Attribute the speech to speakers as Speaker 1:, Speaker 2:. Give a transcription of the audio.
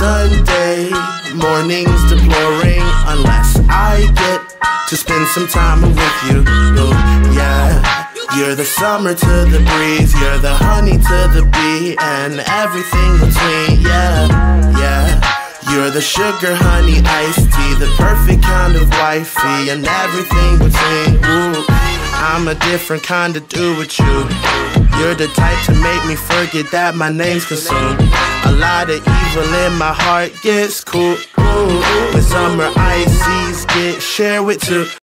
Speaker 1: Sunday mornings deploring unless I get to spend some time with you. Yeah, you're the summer to the breeze, you're the honey to the bee, and everything between. Yeah, you're the sugar, honey, iced tea, the perfect kind of wifey, and everything between. Ooh, I'm a different kind of dude with you. You're the type to make me forget that my name's consumed. A lot of evil in my heart gets cool. Ooh, when summer ices get shared with two.